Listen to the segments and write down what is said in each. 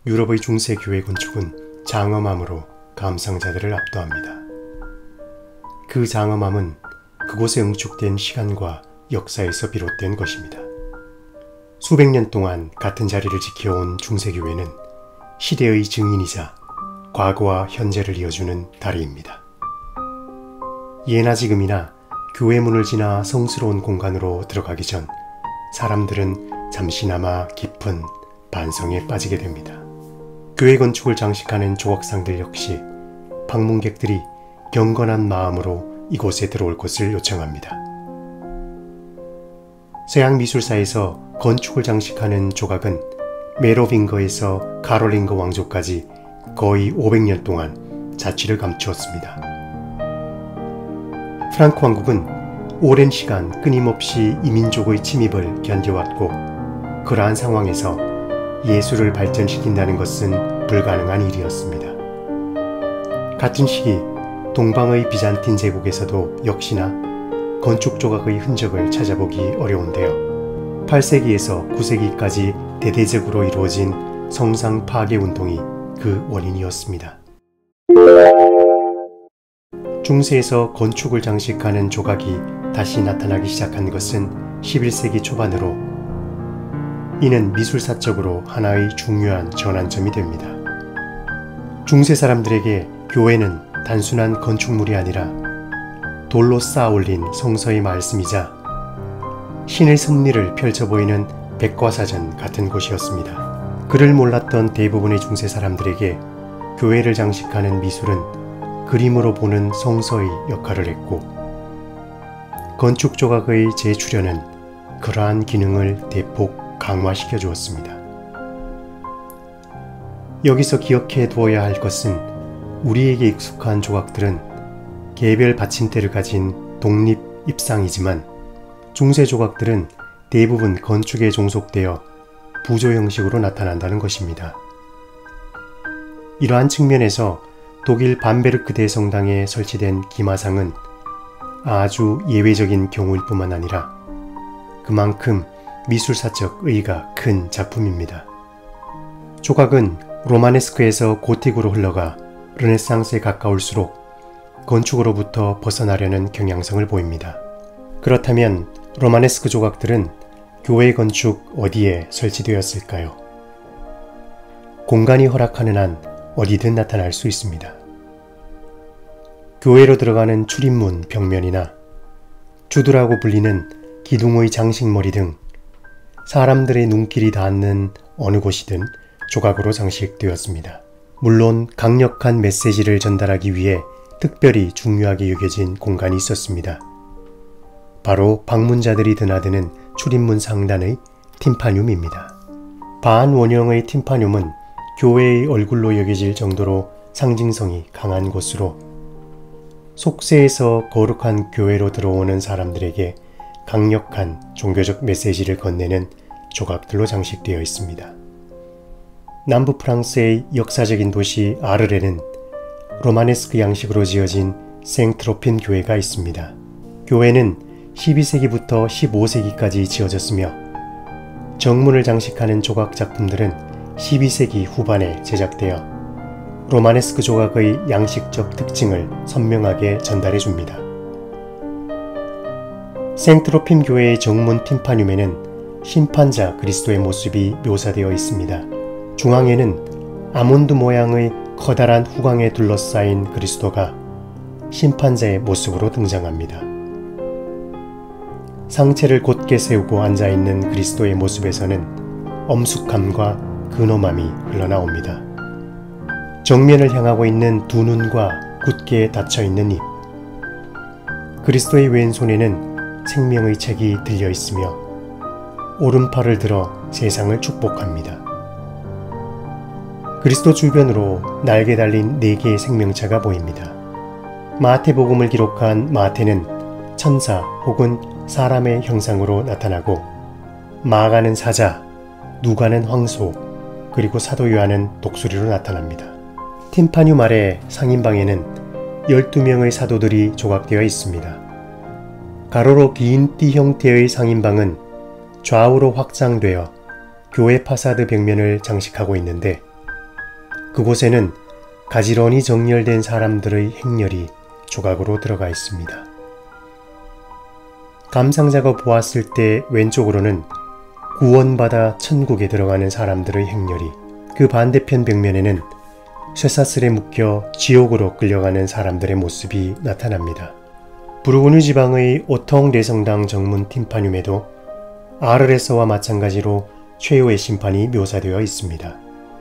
유럽의 중세 교회 건축은 장엄함으로 감상자들을 압도합니다. 그 장엄함은 그곳에 응축된 시간과 역사에서 비롯된 것입니다. 수백 년 동안 같은 자리를 지켜온 중세교회는 시대의 증인이자 과거와 현재를 이어주는 다리입니다. 예나 지금이나 교회 문을 지나 성스러운 공간으로 들어가기 전 사람들은 잠시나마 깊은 반성에 빠지게 됩니다. 교회 건축을 장식하는 조각상들 역시 방문객들이 경건한 마음으로 이곳에 들어올 것을 요청합니다. 서양 미술사에서 건축을 장식하는 조각은 메로빙거에서 카롤링거 왕조까지 거의 500년 동안 자취를 감추었습니다. 프랑크 왕국은 오랜 시간 끊임없이 이민족의 침입을 견뎌왔고, 그러한 상황에서 예술을 발전시킨다는 것은 불가능한 일이었습니다. 같은 시기 동방의 비잔틴 제국에서도 역시나 건축 조각의 흔적을 찾아보기 어려운데요. 8세기에서 9세기까지 대대적으로 이루어진 성상 파괴 운동이 그 원인이었습니다. 중세에서 건축을 장식하는 조각이 다시 나타나기 시작한 것은 11세기 초반으로, 이는 미술사적으로 하나의 중요한 전환점이 됩니다. 중세 사람들에게 교회는 단순한 건축물이 아니라 돌로 쌓아 올린 성서의 말씀이자 신의 섭리를 펼쳐 보이는 백과사전 같은 곳이었습니다. 그를 몰랐던 대부분의 중세 사람들에게 교회를 장식하는 미술은 그림으로 보는 성서의 역할을 했고, 건축 조각의 재출현은 그러한 기능을 대폭 강화시켜 주었습니다. 여기서 기억해 두어야 할 것은, 우리에게 익숙한 조각들은 개별 받침대를 가진 독립 입상이지만 중세 조각들은 대부분 건축에 종속되어 부조 형식으로 나타난다는 것입니다. 이러한 측면에서 독일 밤베르크 대성당에 설치된 기마상은 아주 예외적인 경우일 뿐만 아니라 그만큼 미술사적 의의가 큰 작품입니다. 조각은 로마네스크에서 고틱으로 흘러가 르네상스에 가까울수록 건축으로부터 벗어나려는 경향성을 보입니다. 그렇다면 로마네스크 조각들은 교회 건축 어디에 설치되었을까요? 공간이 허락하는 한 어디든 나타날 수 있습니다. 교회로 들어가는 출입문 벽면이나 주두라고 불리는 기둥의 장식머리 등 사람들의 눈길이 닿는 어느 곳이든 조각으로 장식되었습니다. 물론 강력한 메시지를 전달하기 위해 특별히 중요하게 여겨진 공간이 있었습니다. 바로 방문자들이 드나드는 출입문 상단의 팀파늄입니다. 반원형의 팀파늄은 교회의 얼굴로 여겨질 정도로 상징성이 강한 곳으로 속세에서 거룩한 교회로 들어오는 사람들에게 강력한 종교적 메시지를 건네는 조각들로 장식되어 있습니다. 남부 프랑스의 역사적인 도시 아르레는 로마네스크 양식으로 지어진 생트로핀 교회가 있습니다. 교회는 12세기부터 15세기까지 지어졌으며 정문을 장식하는 조각 작품들은 12세기 후반에 제작되어 로마네스크 조각의 양식적 특징을 선명하게 전달해 줍니다. 생트로핀 교회의 정문 팀파늄에는 심판자 그리스도의 모습이 묘사되어 있습니다. 중앙에는 아몬드 모양의 커다란 후광에 둘러싸인 그리스도가 심판자의 모습으로 등장합니다. 상체를 곧게 세우고 앉아있는 그리스도의 모습에서는 엄숙함과 근엄함이 흘러나옵니다. 정면을 향하고 있는 두 눈과 굳게 닫혀있는 입, 그리스도의 왼손에는 생명의 책이 들려 있으며 오른팔을 들어 세상을 축복합니다. 그리스도 주변으로 날개 달린 4개의 생명체가 보입니다. 마태복음을 기록한 마태는 천사 혹은 사람의 형상으로 나타나고, 마가는 사자, 누가는 황소, 그리고 사도 요한은 독수리로 나타납니다. 팀파늄 아래 상인방에는 12명의 사도들이 조각되어 있습니다. 가로로 긴 띠 형태의 상인방은 좌우로 확장되어 교회 파사드 벽면을 장식하고 있는데, 그곳에는 가지런히 정렬된 사람들의 행렬이 조각으로 들어가 있습니다. 감상자가 보았을 때 왼쪽으로는 구원받아 천국에 들어가는 사람들의 행렬이, 그 반대편 벽면에는 쇠사슬에 묶여 지옥으로 끌려가는 사람들의 모습이 나타납니다. 부르고뉴 지방의 오통 레성당 정문 팀파늄에도 아르레서와 마찬가지로 최후의 심판이 묘사되어 있습니다.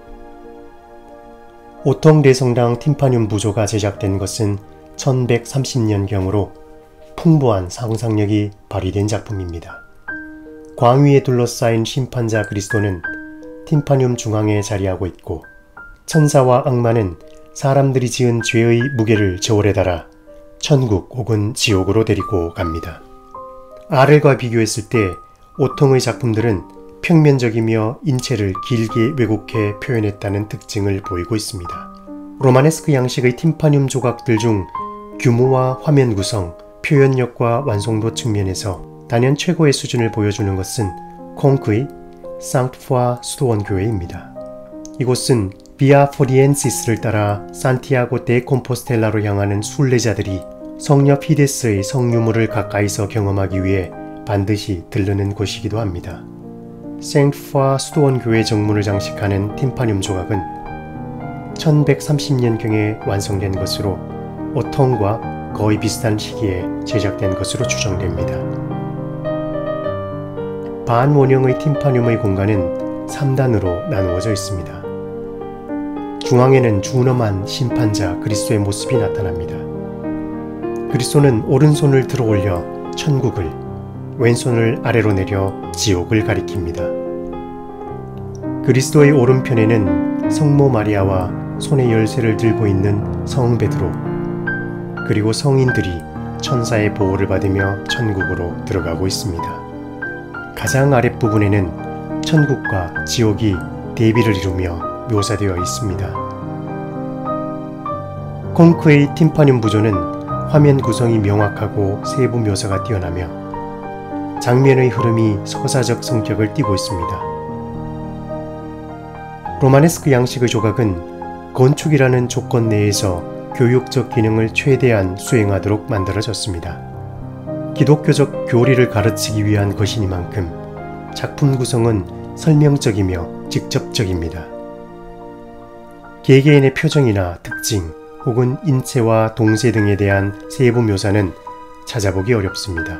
오통 레성당 팀파늄 부조가 제작된 것은 1130년경으로 풍부한 상상력이 발휘된 작품입니다. 광위에 둘러싸인 심판자 그리스도는 팀파늄 중앙에 자리하고 있고, 천사와 악마는 사람들이 지은 죄의 무게를 저울에 달아 천국 혹은 지옥으로 데리고 갑니다. 아렐과 비교했을 때 오통의 작품들은 평면적이며 인체를 길게 왜곡해 표현했다는 특징을 보이고 있습니다. 로마네스크 양식의 팀파늄 조각들 중 규모와 화면 구성, 표현력과 완성도 측면에서 단연 최고의 수준을 보여주는 것은 콩크의 상트푸아 수도원 교회입니다. 이곳은 비아 포리엔시스를 따라 산티아고 데 콤포스텔라로 향하는 순례자들이 성녀 피데스의 성유물을 가까이서 경험하기 위해 반드시 들르는 곳이기도 합니다. 생트푸아 수도원 교회 정문을 장식하는 팀파늄 조각은 1130년경에 완성된 것으로 오통과 거의 비슷한 시기에 제작된 것으로 추정됩니다. 반원형의 팀파늄의 공간은 3단으로 나누어져 있습니다. 중앙에는 준엄한 심판자 그리스도의 모습이 나타납니다. 그리스도는 오른손을 들어 올려 천국을, 왼손을 아래로 내려 지옥을 가리킵니다. 그리스도의 오른편에는 성모 마리아와 손에 열쇠를 들고 있는 성 베드로, 그리고 성인들이 천사의 보호를 받으며 천국으로 들어가고 있습니다. 가장 아랫부분에는 천국과 지옥이 대비를 이루며 묘사되어 있습니다. 콩크의 팀파늄 부조는 화면 구성이 명확하고 세부 묘사가 뛰어나며 장면의 흐름이 서사적 성격을 띠고 있습니다. 로마네스크 양식의 조각은 건축이라는 조건 내에서 교육적 기능을 최대한 수행하도록 만들어졌습니다. 기독교적 교리를 가르치기 위한 것이니만큼 작품 구성은 설명적이며 직접적입니다. 개개인의 표정이나 특징 혹은 인체와 동세 등에 대한 세부 묘사는 찾아보기 어렵습니다.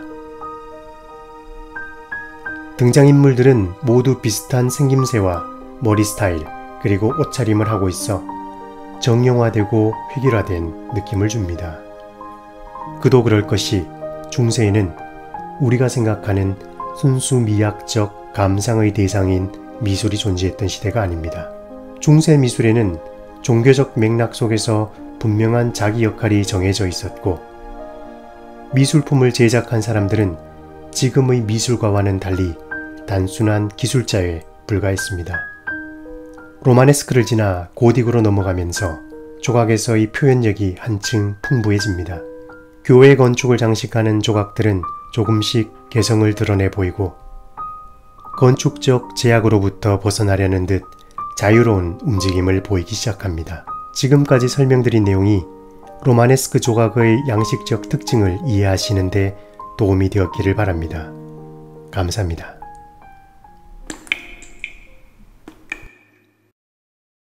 등장인물들은 모두 비슷한 생김새와 머리 스타일 그리고 옷차림을 하고 있어 정형화되고 획일화된 느낌을 줍니다. 그도 그럴 것이 중세에는 우리가 생각하는 순수 미학적 감상의 대상인 미술이 존재했던 시대가 아닙니다. 중세 미술에는 종교적 맥락 속에서 분명한 자기 역할이 정해져 있었고, 미술품을 제작한 사람들은 지금의 미술가와는 달리 단순한 기술자에 불과했습니다. 로마네스크를 지나 고딕으로 넘어가면서 조각에서의 표현력이 한층 풍부해집니다. 교회 건축을 장식하는 조각들은 조금씩 개성을 드러내 보이고 건축적 제약으로부터 벗어나려는 듯 자유로운 움직임을 보이기 시작합니다. 지금까지 설명드린 내용이 로마네스크 조각의 양식적 특징을 이해하시는 데 도움이 되었기를 바랍니다. 감사합니다.